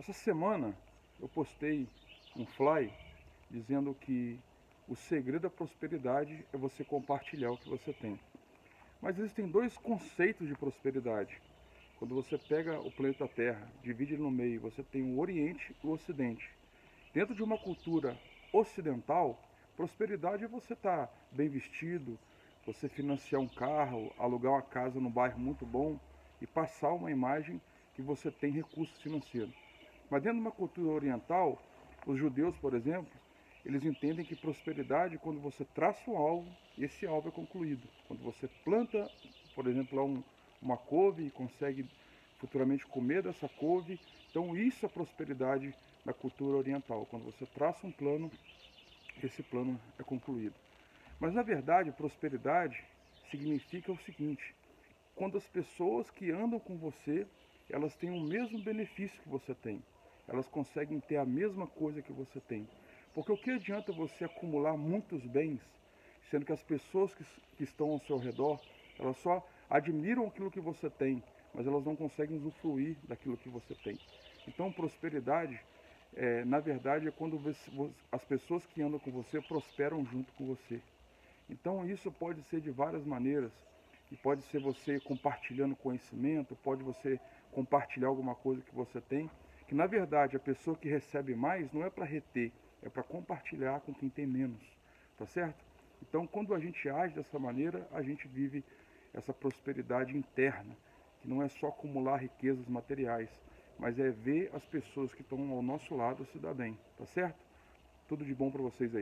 Essa semana eu postei um fly dizendo que o segredo da prosperidade é você compartilhar o que você tem. Mas existem dois conceitos de prosperidade. Quando você pega o planeta Terra, divide ele no meio, você tem o Oriente e o Ocidente. Dentro de uma cultura ocidental, prosperidade é você estar bem vestido, você financiar um carro, alugar uma casa num bairro muito bom e passar uma imagem que você tem recursos financeiros. Mas dentro de uma cultura oriental, os judeus, por exemplo, eles entendem que prosperidade é quando você traça um alvo e esse alvo é concluído. Quando você planta, por exemplo, uma couve e consegue futuramente comer dessa couve. Então isso é prosperidade na cultura oriental. Quando você traça um plano, esse plano é concluído. Mas na verdade, prosperidade significa o seguinte: quando as pessoas que andam com você, elas têm o mesmo benefício que você tem. Elas conseguem ter a mesma coisa que você tem. Porque o que adianta você acumular muitos bens, sendo que as pessoas que estão ao seu redor, elas só admiram aquilo que você tem, mas elas não conseguem usufruir daquilo que você tem. Então, prosperidade, na verdade, é quando as pessoas que andam com você prosperam junto com você. Então isso pode ser de várias maneiras. E pode ser você compartilhando conhecimento, pode você compartilhar alguma coisa que você tem, que na verdade a pessoa que recebe mais não é para reter, é para compartilhar com quem tem menos, tá certo? Então quando a gente age dessa maneira, a gente vive essa prosperidade interna, que não é só acumular riquezas materiais, mas é ver as pessoas que estão ao nosso lado se dar bem, tá certo? Tudo de bom para vocês aí.